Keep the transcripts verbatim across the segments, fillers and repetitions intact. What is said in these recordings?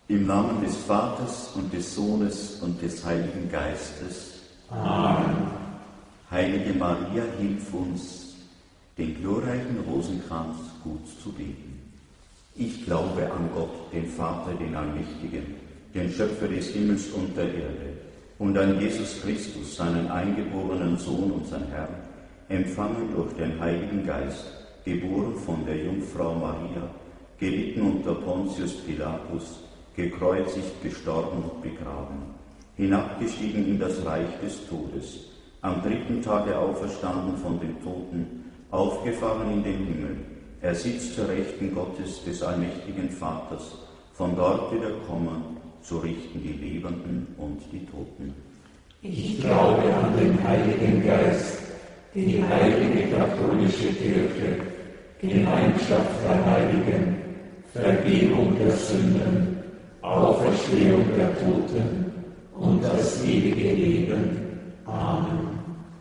Im Namen des Vaters und des Sohnes und des Heiligen Geistes. Amen. Heilige Maria, hilf uns, den glorreichen Rosenkranz gut zu beten. Ich glaube an Gott, den Vater, den Allmächtigen, den Schöpfer des Himmels und der Erde, und an Jesus Christus, seinen eingeborenen Sohn, unseren Herrn, empfangen durch den Heiligen Geist, geboren von der Jungfrau Maria, gelitten unter Pontius Pilatus, gekreuzigt, gestorben und begraben, hinabgestiegen in das Reich des Todes, am dritten Tage auferstanden von den Toten, aufgefahren in den Himmel. Er sitzt zur Rechten Gottes, des allmächtigen Vaters, von dort wieder kommen, zu richten die Lebenden und die Toten. Ich glaube an den Heiligen Geist, die heilige katholische Kirche, Gemeinschaft der Heiligen, Vergebung der Sünden, Auferstehung der Toten und das ewige Leben. Amen.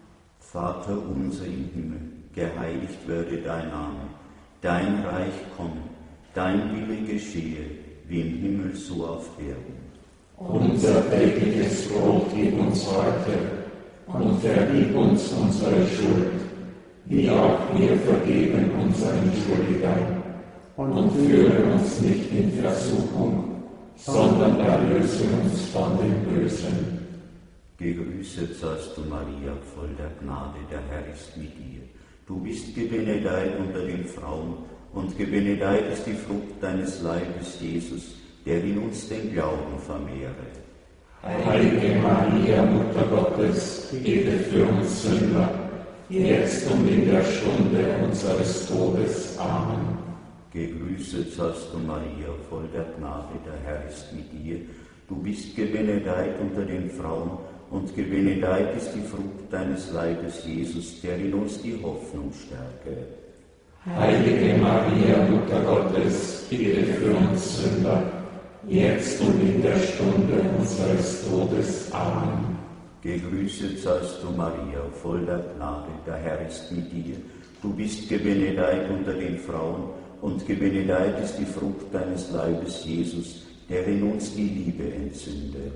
Vater unser im Himmel, geheiligt werde dein Name, dein Reich komme, dein Wille geschehe, wie im Himmel so auf Erden. Unser tägliches Brot gib uns heute und vergib uns unsere Schuld, wie auch wir vergeben unseren Schuldigern. Und führe uns nicht in Versuchung, sondern erlöse uns von dem Bösen. Gegrüßet seist du, Maria, voll der Gnade, der Herr ist mit dir. Du bist gebenedeit unter den Frauen, und gebenedeit ist die Frucht deines Leibes, Jesus, der in uns den Glauben vermehre. Heilige Maria, Mutter Gottes, bitte für uns Sünder, jetzt und in der Stunde unseres Todes. Amen. Gegrüßet seist du, Maria, voll der Gnade, der Herr ist mit dir. Du bist gebenedeit unter den Frauen, und gebenedeit ist die Frucht deines Leibes, Jesus, der in uns die Hoffnung stärke. Heilige Maria, Mutter Gottes, bitte für uns Sünder, jetzt und in der Stunde unseres Todes. Amen. Gegrüßet seist du, Maria, voll der Gnade, der Herr ist mit dir. Du bist gebenedeit unter den Frauen, und gebenedeit ist die Frucht deines Leibes, Jesus, der in uns die Liebe entzündet.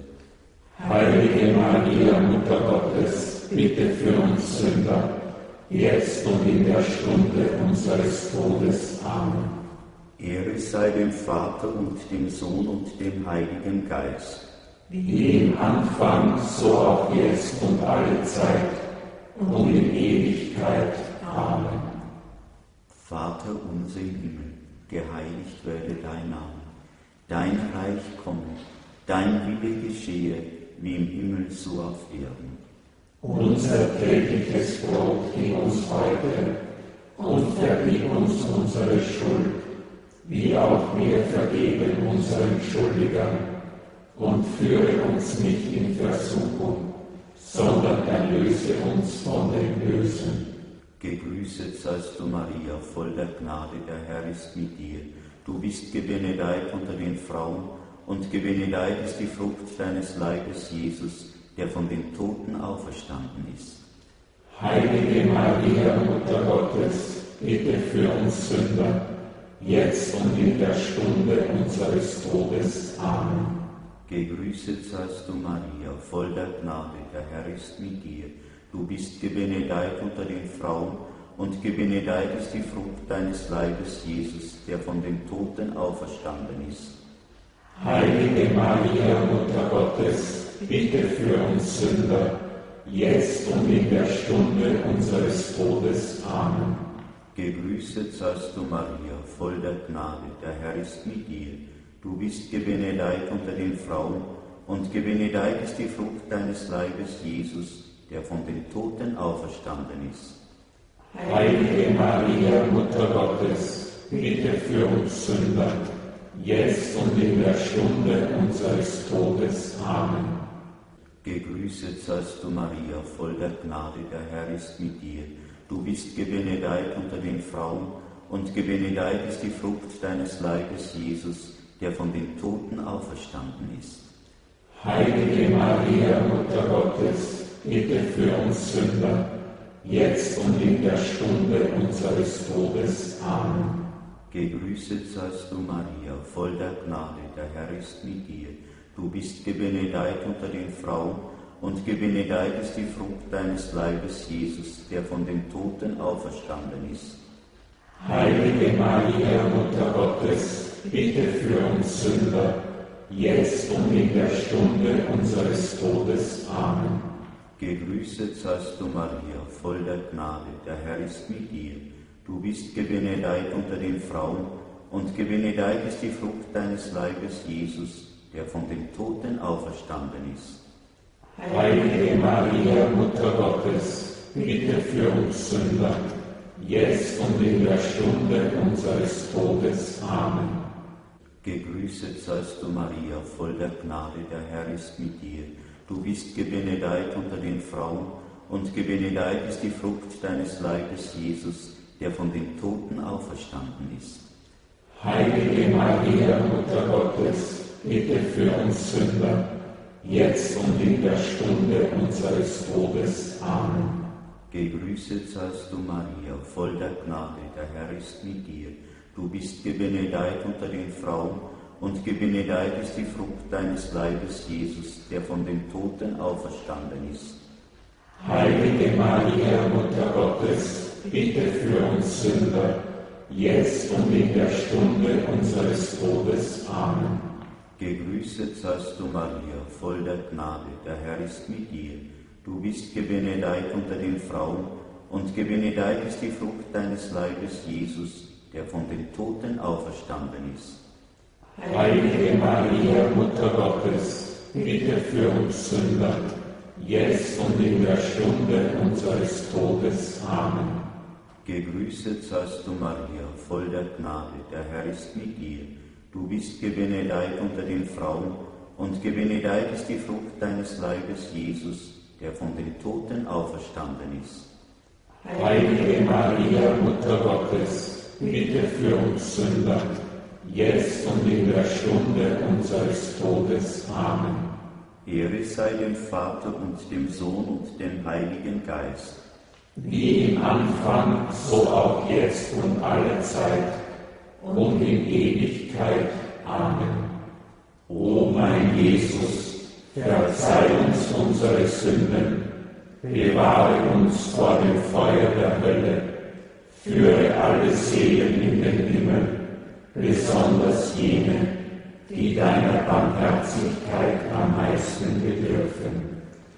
Heilige Maria, Mutter Gottes, bitte für uns Sünder, jetzt und in der Stunde unseres Todes. Amen. Ehre sei dem Vater und dem Sohn und dem Heiligen Geist. Wie im Anfang, so auch jetzt und alle Zeit und in Ewigkeit. Amen. Vater unser im Himmel, geheiligt werde dein Name. Dein Reich komme, dein Wille geschehe, wie im Himmel so auf Erden. Unser tägliches Brot gib uns heute und vergib uns unsere Schuld, wie auch wir vergeben unseren Schuldigern. Und führe uns nicht in Versuchung, sondern erlöse uns von dem Bösen. Gegrüßet seist du, Maria, voll der Gnade, der Herr ist mit dir. Du bist gebenedeit unter den Frauen, und gebenedeit ist die Frucht deines Leibes, Jesus, der von den Toten auferstanden ist. Heilige Maria, Mutter Gottes, bitte für uns Sünder, jetzt und in der Stunde unseres Todes. Amen. Gegrüßet seist du, Maria, voll der Gnade, der Herr ist mit dir. Du bist gebenedeit unter den Frauen, und gebenedeit ist die Frucht deines Leibes, Jesus, der von den Toten auferstanden ist. Heilige Maria, Mutter Gottes, bitte für uns Sünder, jetzt und in der Stunde unseres Todes. Amen. Gegrüßet seist du, Maria, voll der Gnade, der Herr ist mit dir. Du bist gebenedeit unter den Frauen, und gebenedeit ist die Frucht deines Leibes, Jesus, der von den Toten auferstanden ist. Heilige Maria, Mutter Gottes, bitte für uns Sünder, jetzt und in der Stunde unseres Todes. Amen. Gegrüßet seist du, Maria, voll der Gnade, der Herr ist mit dir. Du bist gebenedeit unter den Frauen, und gebenedeit ist die Frucht deines Leibes, Jesus, der von den Toten auferstanden ist. Heilige Maria, Mutter Gottes, bitte für uns Sünder, jetzt und in der Stunde unseres Todes. Amen. Gegrüßet seist du, Maria, voll der Gnade, der Herr ist mit dir. Du bist gebenedeit unter den Frauen, und gebenedeit ist die Frucht deines Leibes, Jesus, der von den Toten auferstanden ist. Heilige Maria, Mutter Gottes, bitte für uns Sünder, jetzt und in der Stunde unseres Todes. Amen. Gegrüßet seist du, Maria, voll der Gnade, der Herr ist mit dir. Du bist gebenedeit unter den Frauen, und gebenedeit ist die Frucht deines Leibes, Jesus, der von den Toten auferstanden ist. Heilige Maria, Mutter Gottes, bitte für uns Sünder, jetzt und in der Stunde unseres Todes. Amen. Gegrüßet seist du, Maria, voll der Gnade, der Herr ist mit dir. Du bist gebenedeit unter den Frauen, und gebenedeit ist die Frucht deines Leibes, Jesus, der von den Toten auferstanden ist. Heilige Maria, Mutter Gottes, bitte für uns Sünder, jetzt und in der Stunde unseres Todes. Amen. Gegrüßet seist du, Maria, voll der Gnade, der Herr ist mit dir. Du bist gebenedeit unter den Frauen, und gebenedeit ist die Frucht deines Leibes, Jesus, der von den Toten auferstanden ist. Heilige Maria, Mutter Gottes, bitte für uns Sünder, jetzt und in der Stunde unseres Todes. Amen. Gegrüßet seist du, Maria, voll der Gnade, der Herr ist mit dir. Du bist gebenedeit unter den Frauen, und gebenedeit ist die Frucht deines Leibes, Jesus, der von den Toten auferstanden ist. Heilige Maria, Mutter Gottes, bitte für uns Sünder, jetzt und in der Stunde unseres Todes. Amen. Gegrüßet seist du, Maria, voll der Gnade, der Herr ist mit dir. Du bist gebenedeit unter den Frauen, und gebenedeit ist die Frucht deines Leibes, Jesus, der von den Toten auferstanden ist. Heilige Maria, Mutter Gottes, bitte für uns Sünder, jetzt und in der Stunde unseres Todes. Amen. Ehre sei dem Vater und dem Sohn und dem Heiligen Geist. Wie im Anfang, so auch jetzt und alle Zeit und in Ewigkeit. Amen. O mein Jesus, verzeih uns unsere Sünden, bewahre uns vor dem Feuer der Hölle, führe alle Seelen in den Himmel, besonders jene, die deiner Barmherzigkeit am meisten bedürfen.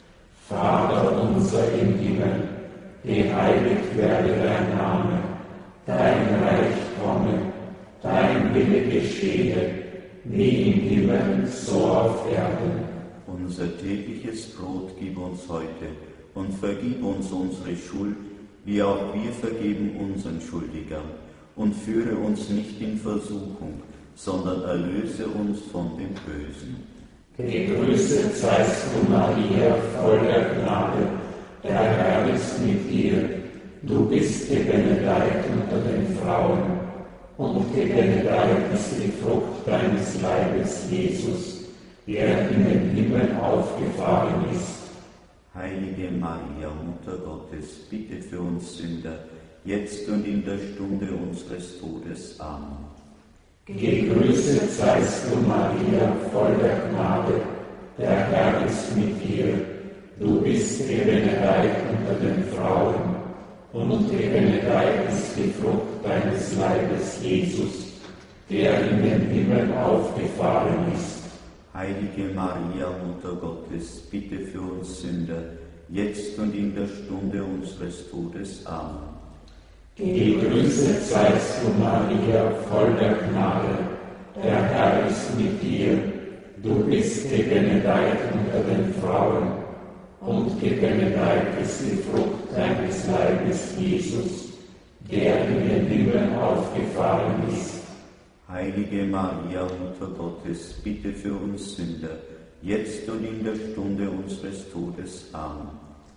Vater unser im Himmel, geheiligt werde dein Name, dein Reich komme, dein Wille geschehe, wie im Himmel, so auf Erden. Unser tägliches Brot gib uns heute und vergib uns unsere Schuld, wie auch wir vergeben unseren Schuldigern. Und führe uns nicht in Versuchung, sondern erlöse uns von dem Bösen. Gegrüßet seist du, Maria, voll der Gnade, der Herr ist mit dir. Du bist gebenedeit unter den Frauen, und gebenedeit ist die Frucht deines Leibes, Jesus, der in den Himmel aufgefahren ist. Heilige Maria, Mutter Gottes, bitte für uns Sünder, jetzt und in der Stunde unseres Todes. Amen. Gegrüßet seist du, Maria, voll der Gnade, der Herr ist mit dir. Du bist gebenedeit unter den Frauen, und gebenedeit ist die Frucht deines Leibes, Jesus, der in den Himmel aufgefahren ist. Heilige Maria, Mutter Gottes, bitte für uns Sünder, jetzt und in der Stunde unseres Todes. Amen. Gegrüßet seist du, Maria, voll der Gnade, der Herr ist mit dir. Du bist gebenedeit unter den Frauen, und gebenedeit ist die Frucht deines Leibes, Jesus, der in den Himmel aufgefahren ist. Heilige Maria, Mutter Gottes, bitte für uns Sünder, jetzt und in der Stunde unseres Todes. Amen.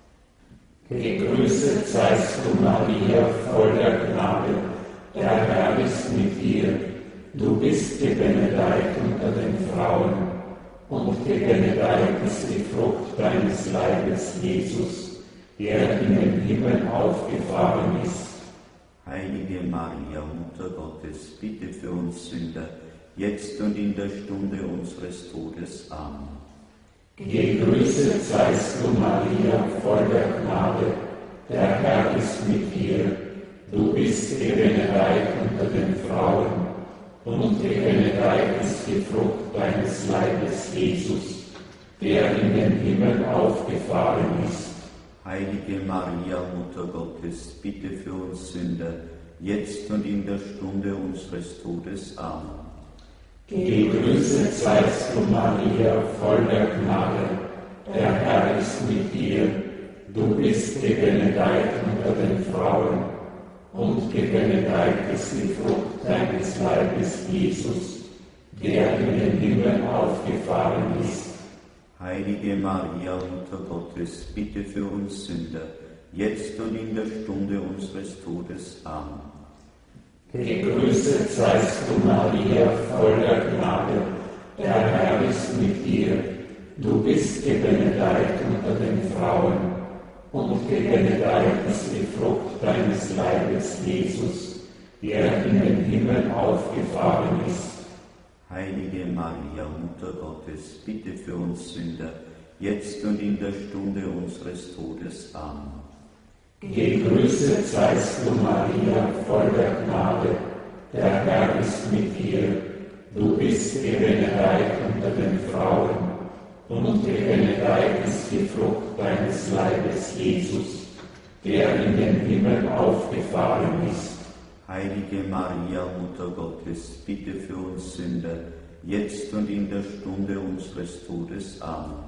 Gegrüßet seist du, Maria, voll der Gnade, der Herr ist mit dir. Du bist gebenedeit unter den Frauen, und gebenedeit ist die Frucht deines Leibes, Jesus, der in den Himmel aufgefahren ist. Heilige Maria, Mutter Gottes, bitte für uns Sünder, jetzt und in der Stunde unseres Todes. Amen. Gegrüßet seist du, Maria, voll der Gnade, der Herr ist mit dir. Du bist gebenedeit unter den Frauen, und gebenedeit ist die Frucht deines Leibes, Jesus, der in den Himmel aufgefahren ist. Heilige Maria, Mutter Gottes, bitte für uns Sünder, jetzt und in der Stunde unseres Todes. Amen. Gegrüßet seist du, Maria, voll der Gnade, der Herr ist mit dir. Du bist gebenedeit unter den Frauen, und gebenedeit ist die Frucht deines Leibes, Jesus, der in den Himmel aufgefahren ist. Heilige Maria, Mutter Gottes, bitte für uns Sünder, jetzt und in der Stunde unseres Todes. Amen. Gegrüßet seist du, Maria, voll der Gnade, der Herr ist mit dir. Du bist gebenedeit unter den Frauen, und gebenedeit ist die Frucht deines Leibes, Jesus, der in den Himmel aufgefahren ist. Heilige Maria, Mutter Gottes, bitte für uns Sünder, jetzt und in der Stunde unseres Todes. Amen. Gegrüßet seist du, Maria, voll der Gnade, der Herr ist mit dir. Du bist gebenedeit unter den Frauen, und gebenedeit ist die Frucht deines Leibes, Jesus, der in den Himmel aufgefahren ist. Heilige Maria, Mutter Gottes, bitte für uns Sünder, jetzt und in der Stunde unseres Todes. Amen.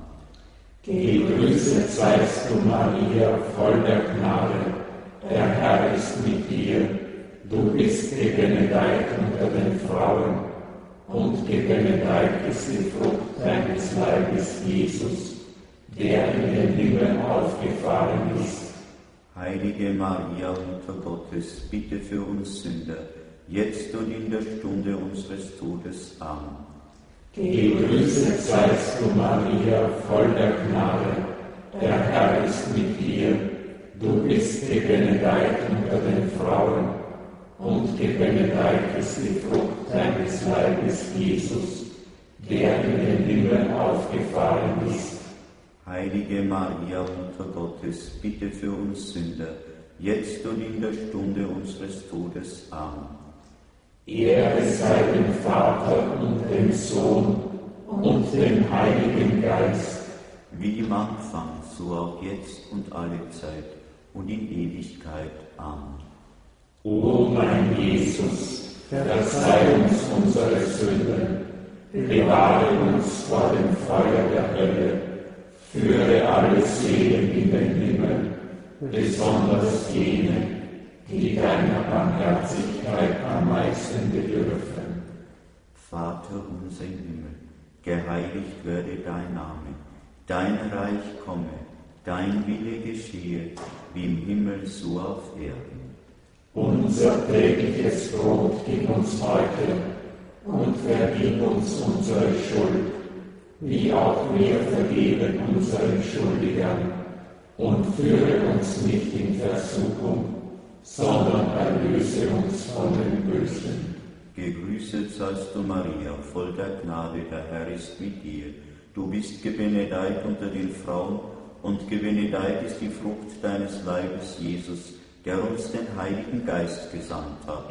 Gegrüßet seist du, Maria, voll der Gnade, der Herr ist mit dir. Du bist gebenedeit unter den Frauen, und gebenedeit ist die Frucht deines Leibes, Jesus, der in den Himmel aufgefahren ist. Heilige Maria, Mutter Gottes, bitte für uns Sünder, jetzt und in der Stunde unseres Todes. Amen. Gegrüßet seist du, Maria, voll der Gnade, der Herr ist mit dir. Du bist gebenedeit unter den Frauen, und gebenedeit ist die Frucht deines Leibes, Jesus, der in den Himmel aufgefahren ist. Heilige Maria, Mutter Gottes, bitte für uns Sünder, jetzt und in der Stunde unseres Todes. Amen. Ehre sei dem Vater und dem Sohn und dem Heiligen Geist. Wie im Anfang, so auch jetzt und alle Zeit und in Ewigkeit. Amen. O mein Jesus, verzeih uns unsere Sünden, bewahre uns vor dem Feuer der Hölle, führe alle Seelen in den Himmel, besonders jene, die deiner Barmherzigkeit am meisten bedürfen. Vater unser im Himmel, geheiligt werde dein Name, dein Reich komme, dein Wille geschehe, wie im Himmel so auf Erden. Unser tägliches Brot gib uns heute und vergib uns unsere Schuld, wie auch wir vergeben unseren Schuldigern, und führe uns nicht in Versuchung, sondern erlöse uns von dem Bösen. Gegrüßet seist du, Maria, voll der Gnade, der Herr ist mit dir. Du bist gebenedeit unter den Frauen, und gebenedeit ist die Frucht deines Leibes, Jesus, der uns den Heiligen Geist gesandt hat.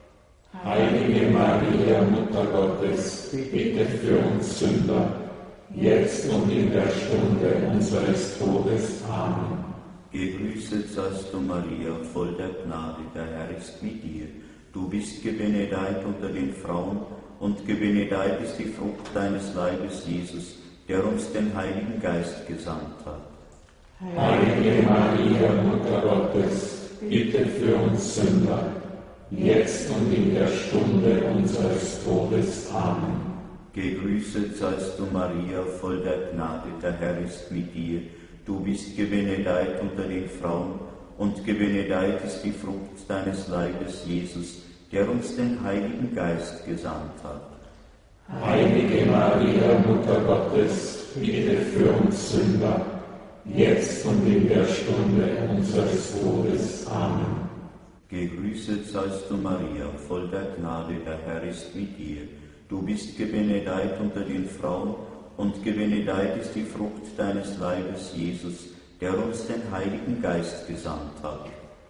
Heilige Maria, Mutter Gottes, bitte für uns Sünder, jetzt und in der Stunde unseres Todes. Amen. Gegrüßet seist du, Maria, voll der Gnade, der Herr ist mit dir. Du bist gebenedeit unter den Frauen, und gebenedeit ist die Frucht deines Leibes, Jesus, der uns den Heiligen Geist gesandt hat. Heilige Maria, Mutter Gottes, bitte für uns Sünder, jetzt und in der Stunde unseres Todes. Amen. Gegrüßet seist du, Maria, voll der Gnade, der Herr ist mit dir. Du bist gebenedeit unter den Frauen, und gebenedeit ist die Frucht deines Leibes, Jesus, der uns den Heiligen Geist gesandt hat. Heilige Maria, Mutter Gottes, bitte für uns Sünder, jetzt und in der Stunde unseres Todes. Amen. Gegrüßet seist du, Maria, voll der Gnade, der Herr ist mit dir. Du bist gebenedeit unter den Frauen, und gebenedeit ist die Frucht deines Leibes, Jesus, der uns den Heiligen Geist gesandt hat.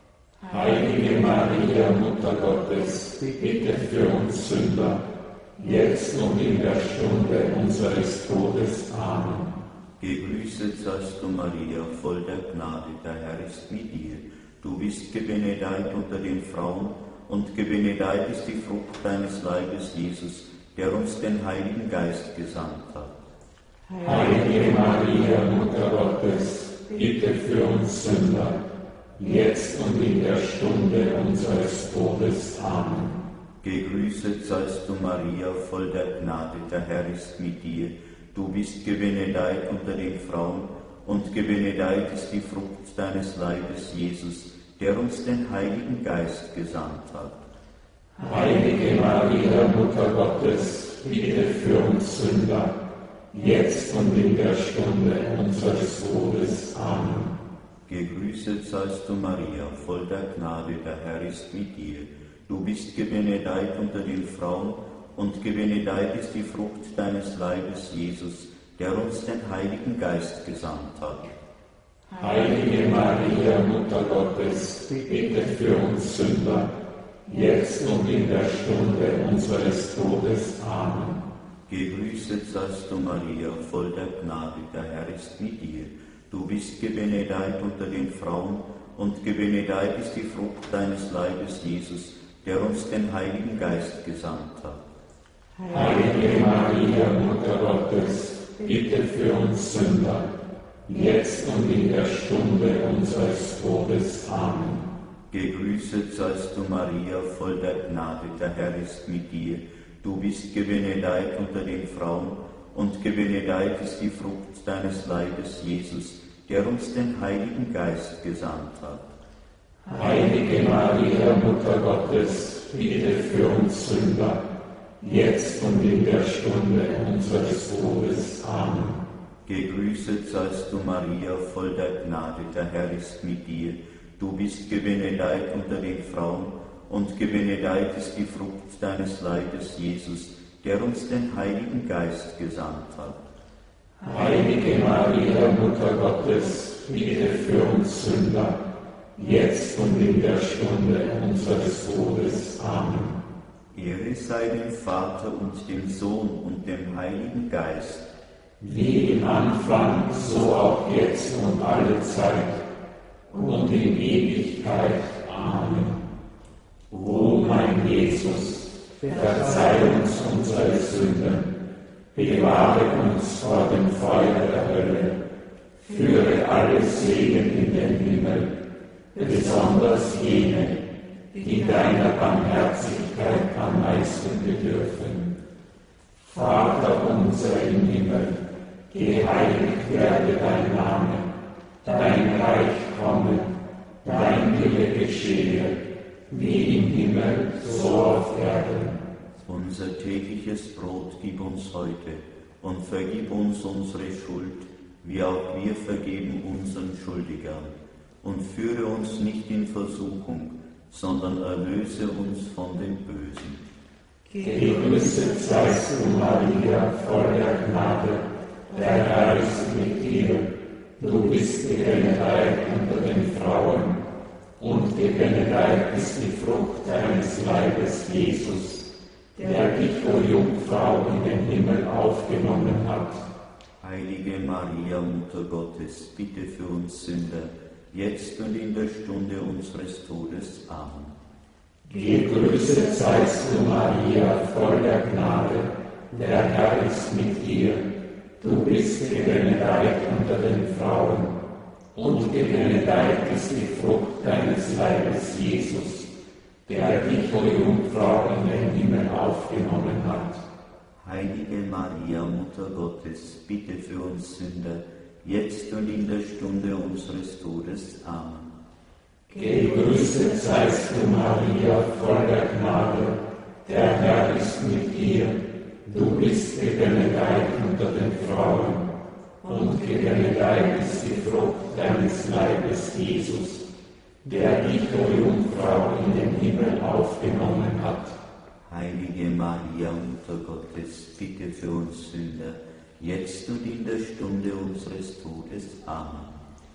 Heilige Maria, Mutter Gottes, bitte für uns Sünder, jetzt und in der Stunde unseres Todes. Amen. Gegrüßet seist du, Maria, voll der Gnade, der Herr ist mit dir. Du bist gebenedeit unter den Frauen, und gebenedeit ist die Frucht deines Leibes, Jesus, der uns den Heiligen Geist gesandt hat. Heilige Maria, Mutter Gottes, bitte für uns Sünder, jetzt und in der Stunde unseres Todes. Amen. Gegrüßet seist du, Maria, voll der Gnade, der Herr ist mit dir. Du bist gebenedeit unter den Frauen, und gebenedeit ist die Frucht deines Leibes, Jesus, der uns den Heiligen Geist gesandt hat. Heilige Maria, Mutter Gottes, bitte für uns Sünder, jetzt und in der Stunde unseres Todes. Amen. Gegrüßet seist du, Maria, voll der Gnade, der Herr ist mit dir. Du bist gebenedeit unter den Frauen, und gebenedeit ist die Frucht deines Leibes, Jesus, der uns den Heiligen Geist gesandt hat. Heilige Maria, Mutter Gottes, bitte für uns Sünder, jetzt und in der Stunde unseres Todes. Amen. Gegrüßet seist du, Maria, voll der Gnade, der Herr ist mit dir. Du bist gebenedeit unter den Frauen, und gebenedeit ist die Frucht deines Leibes, Jesus, der uns den Heiligen Geist gesandt hat. Heilige Maria, Mutter Gottes, bitte für uns Sünder, jetzt und in der Stunde unseres Todes. Amen. Gegrüßet seist du, Maria, voll der Gnade, der Herr ist mit dir. Du bist gebenedeit unter den Frauen, und gebenedeit ist die Frucht deines Leibes, Jesus, der uns den Heiligen Geist gesandt hat. Heilige Maria, Mutter Gottes, bitte für uns Sünder, jetzt und in der Stunde unseres Todes. Amen. Gegrüßet seist du, Maria, voll der Gnade, der Herr ist mit dir. Du bist gebenedeit unter den Frauen, und gebenedeit ist die Frucht deines Leibes, Jesus, der uns den Heiligen Geist gesandt hat. Heilige Maria, Mutter Gottes, bitte für uns Sünder, jetzt und in der Stunde unseres Todes. Amen. Ehre sei dem Vater und dem Sohn und dem Heiligen Geist, wie im Anfang, so auch jetzt und alle Zeit und in Ewigkeit. Amen. O mein Jesus, verzeih uns unsere Sünden, bewahre uns vor dem Feuer der Hölle, führe alle Seelen in den Himmel, besonders jene, die deiner Barmherzigkeit am meisten bedürfen. Vater unser im Himmel, geheiligt werde dein Name, dein Reich komme, dein Wille geschehe, wie im Himmel, so auf Erden. Unser tägliches Brot gib uns heute und vergib uns unsere Schuld, wie auch wir vergeben unseren Schuldigern. Und führe uns nicht in Versuchung, sondern erlöse uns von dem Bösen. Gegrüßet seist du, Maria, voll der Gnade, der Herr ist mit dir. Du bist gebenedeit unter den Frauen, und gebenedeit ist die Frucht deines Leibes, Jesus, der dich, o Jungfrau, in den Himmel aufgenommen hat. Heilige Maria, Mutter Gottes, bitte für uns Sünder, jetzt und in der Stunde unseres Todes. Amen. Gegrüßet seist du, Maria, voll der Gnade, der Herr ist mit dir. Du bist gebenedeit unter den Frauen, und gebenedeit ist die Frucht deines Leibes, Jesus, der dich, o Jungfrau, in den Himmel aufgenommen hat. Heilige Maria, Mutter Gottes, bitte für uns Sünder, jetzt und in der Stunde unseres Todes. Amen. Gegrüßet seist du, Maria, voll der Gnade, der Herr ist mit dir. Du bist gebenedeit unter den Frauen, und gebenedeit ist die Frucht deines Leibes, Jesus, der dich, o Jungfrau, in den Himmel aufgenommen hat. Heilige Maria, Mutter Gottes, bitte für uns Sünder, jetzt und in der Stunde unseres Todes. Amen.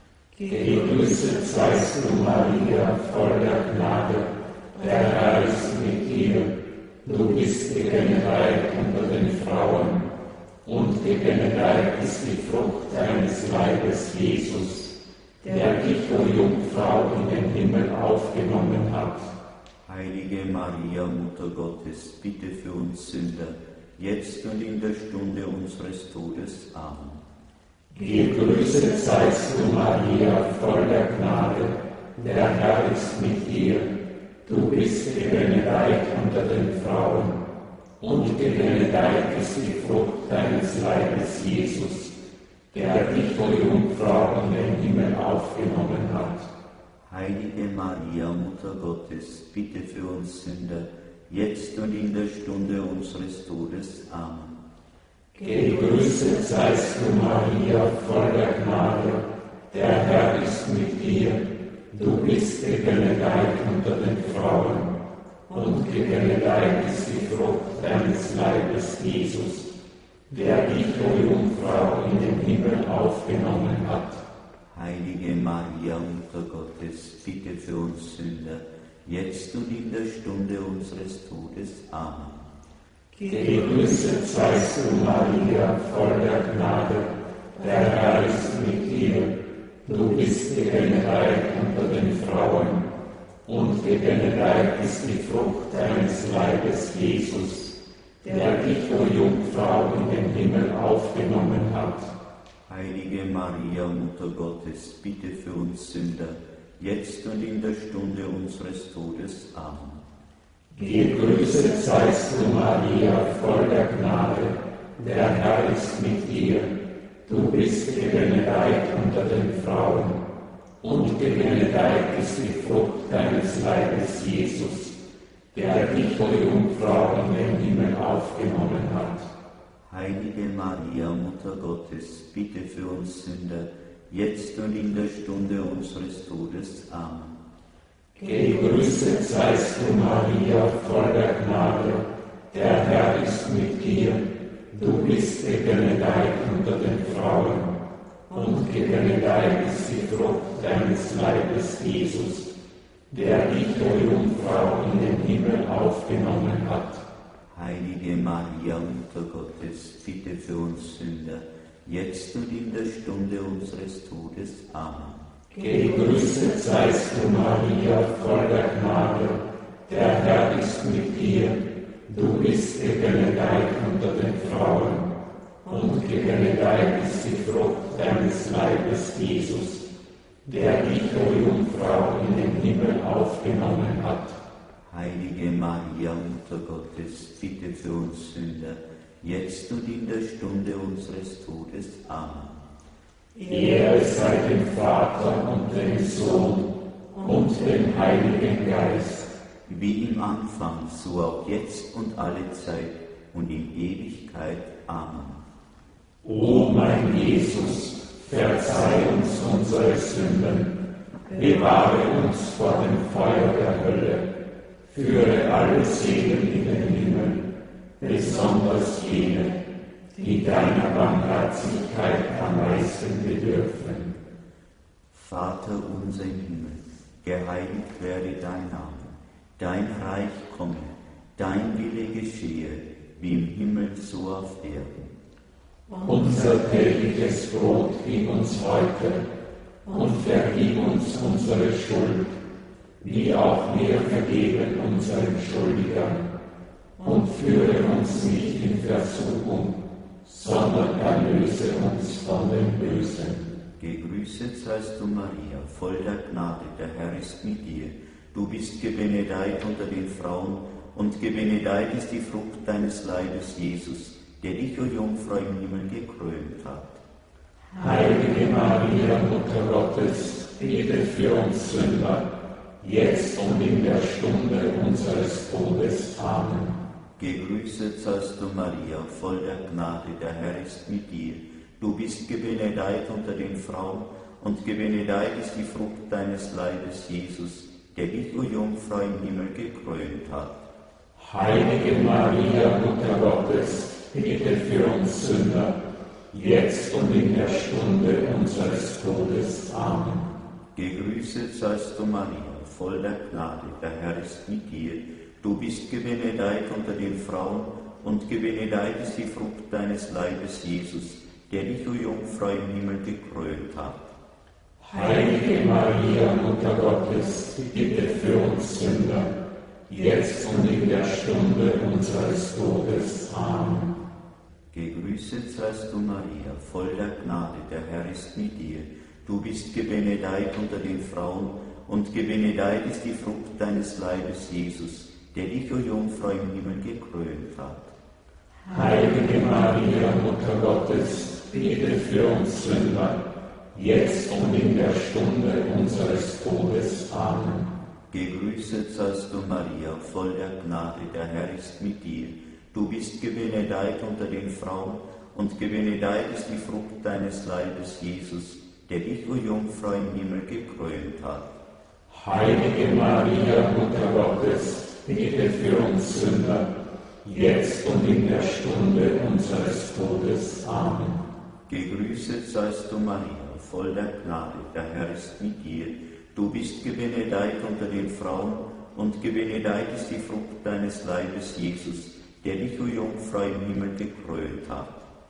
Gegrüßet seist du, Maria, voll der Gnade, der Herr ist mit dir. Du bist gebenedeit unter den Frauen, und gebenedeit ist die Frucht deines Leibes, Jesus, der dich, o Jungfrau, in den Himmel aufgenommen hat. Heilige Maria, Mutter Gottes, bitte für uns Sünder, jetzt und in der Stunde unseres Todes. Amen. Gegrüßet seist du, Maria, voll der Gnade, der Herr ist mit dir. Du bist gebenedeit unter den Frauen, und gebenedeit ist die Frucht deines Leibes, Jesus, der dich, o Jungfrau, in den Himmel aufgenommen hat. Heilige Maria, Mutter Gottes, bitte für uns Sünder, jetzt und in der Stunde unseres Todes. Amen. Gegrüßet seist du, Maria, voll der Gnade, der Herr ist mit dir. Du bist gebenedeit unter den Frauen, und gebenedeit ist die Frucht deines Leibes, Jesus, der dich, o Jungfrau, in den Himmel aufgenommen hat. Heilige Maria, Mutter Gottes, bitte für uns Sünder, jetzt und in der Stunde unseres Todes. Amen. Gegrüßet seist du, Maria, voll der Gnade, der Herr ist mit dir. Du bist gebenedeit unter den Frauen, und gebenedeit ist die Frucht deines Leibes, Jesus, der dich, o Jungfrau, in den Himmel aufgenommen hat. Heilige Maria, Mutter Gottes, bitte für uns Sünder, jetzt und in der Stunde unseres Todes. Amen. Gegrüßet seist du, Maria, voll der Gnade, der Herr ist mit dir. Du bist gebenedeit unter den Frauen, und gebenedeit ist die Frucht deines Leibes, Jesus, der dich, o Jungfrau, in den Himmel aufgenommen hat. Heilige Maria, Mutter Gottes, bitte für uns Sünder, jetzt und in der Stunde unseres Todes. Amen. Gegrüßet seist du, Maria, voll der Gnade, der Herr ist mit dir. Du bist gebenedeit unter den Frauen, und gebenedeit ist die Frucht deines Leibes, Jesus, der dich, o Jungfrau, in den Himmel aufgenommen hat. Heilige Maria, Mutter Gottes, bitte für uns Sünder, jetzt und in der Stunde unseres Todes. Amen. Gegrüßet seist du, Maria, voll der Gnade, der Herr ist mit dir. Du bist gebenedeit unter den Frauen, und gebenedeit ist die Frucht deines Leibes, Jesus, der dich, o Jungfrau, in den Himmel aufgenommen hat. Heilige Maria, Mutter Gottes, bitte für uns Sünder, jetzt und in der Stunde unseres Todes. Amen. Ehre sei dem Vater und dem Sohn und dem Heiligen Geist, wie im Anfang, so auch jetzt und alle Zeit und in Ewigkeit. Amen. O mein Jesus, verzeih uns unsere Sünden, bewahre uns vor dem Feuer der Hölle, führe alle Seelen in den Himmel, besonders jene, die deiner Barmherzigkeit am meisten bedürfen. Vater unser im Himmel, geheiligt werde dein Name. Dein Reich komme, dein Wille geschehe, wie im Himmel so auf Erden. Unser tägliches Brot gib uns heute und vergib uns unsere Schuld, wie auch wir vergeben unseren Schuldigern. Und führe uns nicht in Versuchung, sondern erlöse uns von dem Bösen. Gegrüßet seist du, Maria, voll der Gnade, der Herr ist mit dir. Du bist gebenedeit unter den Frauen, und gebenedeit ist die Frucht deines Leibes, Jesus, der dich, o Jungfrau, im Himmel gekrönt hat. Heilige Maria, Mutter Gottes, bitte für uns Sünder, jetzt und in der Stunde unseres Todes. Amen. Gegrüßet seist du, Maria, voll der Gnade, der Herr ist mit dir. Du bist gebenedeit unter den Frauen, und gebenedeit ist die Frucht deines Leibes, Jesus, der dich, o Jungfrau, im Himmel gekrönt hat. Heilige Maria, Mutter Gottes, bitte für uns Sünder, jetzt und in der Stunde unseres Todes. Amen. Gegrüßet seist du, Maria, voll der Gnade, der Herr ist mit dir. Du bist gebenedeit unter den Frauen, und gebenedeit ist die Frucht deines Leibes, Jesus, der dich, o Jungfrau, im Himmel gekrönt hat. Heilige Maria, Mutter Gottes, bitte für uns Sünder, jetzt und in der Stunde unseres Todes. Amen. Gegrüßet seist du, Maria, voll der Gnade, der Herr ist mit dir. Du bist gebenedeit unter den Frauen, und gebenedeit ist die Frucht deines Leibes, Jesus, der dich, o Jungfrau, im Himmel gekrönt hat. Heilige Maria, Mutter Gottes, bitte für uns Sünder, jetzt und in der Stunde unseres Todes. Amen. Gegrüßet seist du, Maria, voll der Gnade, der Herr ist mit dir. Du bist gebenedeit unter den Frauen, und gebenedeit ist die Frucht deines Leibes, Jesus, der dich, o Jungfrau, im Himmel gekrönt hat. Heilige Maria, Mutter Gottes, bitte für uns Sünder, jetzt und in der Stunde unseres Todes. Amen. Gegrüßet seist du, Maria, voll der Gnade, der Herr ist mit dir. Du bist gebenedeit unter den Frauen, und gebenedeit ist die Frucht deines Leibes, Jesus, der dich, o Jungfrau, im Himmel gekrönt hat.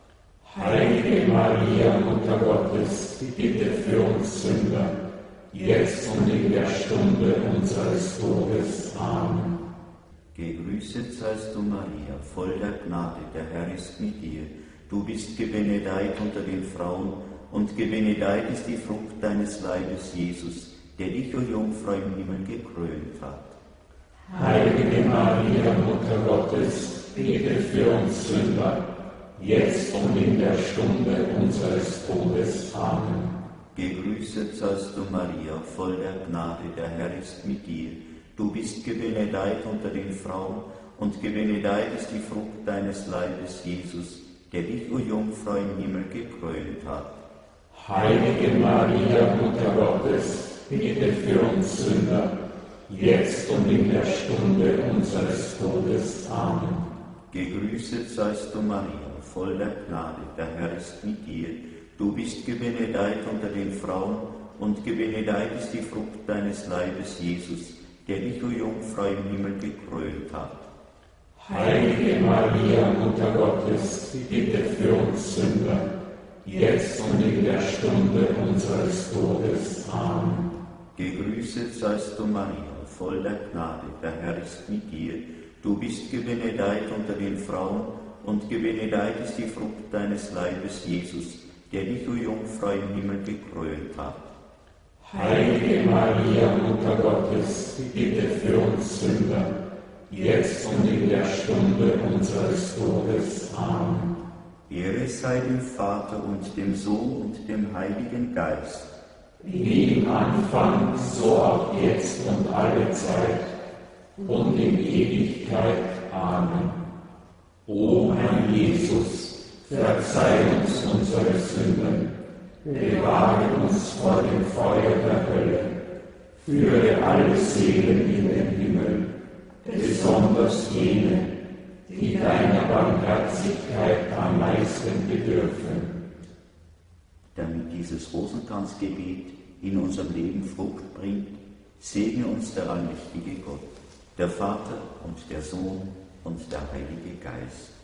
Heilige Maria, Mutter Gottes, bitte für uns Sünder, jetzt und in der Stunde unseres Todes. Amen. Gegrüßet seist du, Maria, voll der Gnade, der Herr ist mit dir. Du bist gebenedeit unter den Frauen, und gebenedeit ist die Frucht deines Leibes, Jesus, der dich, o Jungfrau, im Himmel gekrönt hat. Heilige Maria, Mutter Gottes, bitte für uns Sünder, jetzt und in der Stunde unseres Todes. Amen. Gegrüßet seist du, Maria, voll der Gnade, der Herr ist mit dir. Du bist gebenedeit unter den Frauen, und gebenedeit ist die Frucht deines Leibes, Jesus, der dich, o Jungfrau, im Himmel gekrönt hat. Heilige Maria, Mutter Gottes, bitte für uns Sünder, jetzt und in der Stunde unseres Todes. Amen. Gegrüßet seist du, Maria, voll der Gnade, der Herr ist mit dir. Du bist gebenedeit unter den Frauen, und gebenedeit ist die Frucht deines Leibes, Jesus, der dich, o Jungfrau, im Himmel gekrönt hat. Heilige Maria, Mutter Gottes, bitte für uns Sünder, jetzt und in der Stunde unseres Todes. Amen. Gegrüßet seist du, Maria, voll der Gnade, der Herr ist mit dir. Du bist gebenedeit unter den Frauen, und gebenedeit ist die Frucht deines Leibes, Jesus, der dich, o Jungfrau, im Himmel gekrönt hat. Heilige Maria, Mutter Gottes, bitte für uns Sünder, jetzt und in der Stunde unseres Todes. Amen. Ehre sei dem Vater und dem Sohn und dem Heiligen Geist. Wie im Anfang, so auch jetzt und alle Zeit und in Ewigkeit. Amen. O mein Jesus, verzeih uns unsere Sünden, bewahre uns vor dem Feuer der Hölle, führe alle Seelen in den Himmel, besonders jene, die deiner Barmherzigkeit am meisten bedürfen. Damit dieses Rosenkranzgebet in unserem Leben Frucht bringt, segne uns der allmächtige Gott, der Vater und der Sohn und der Heilige Geist.